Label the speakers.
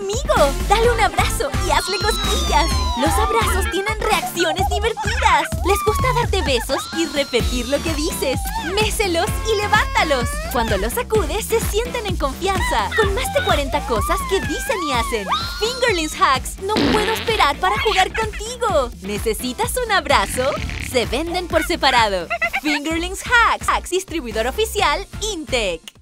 Speaker 1: conmigo. Dale un abrazo y hazle cosquillas. Los abrazos tienen reacciones divertidas. Les gusta darte besos y repetir lo que dices. Méselos y levántalos. Cuando los sacudes, se sienten en confianza. Con más de 40 cosas que dicen y hacen. Fingerlings Hacks, no puedo esperar para jugar contigo. ¿Necesitas un abrazo? Se venden por separado. Fingerlings Hacks, distribuidor oficial Intec.